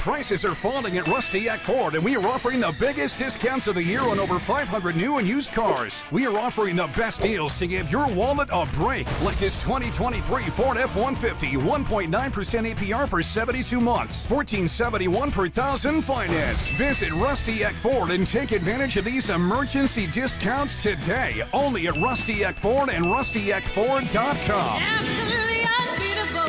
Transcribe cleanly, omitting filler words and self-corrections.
Prices are falling at Rusty Eck Ford, and we are offering the biggest discounts of the year on over 500 new and used cars. We are offering the best deals to give your wallet a break, like this 2023 Ford F-150, 1.9% APR for 72 months, $1,471 per thousand financed. Visit Rusty Eck Ford and take advantage of these emergency discounts today, only at Rusty Eck Ford and rustyeckford.com. Absolutely unbeatable.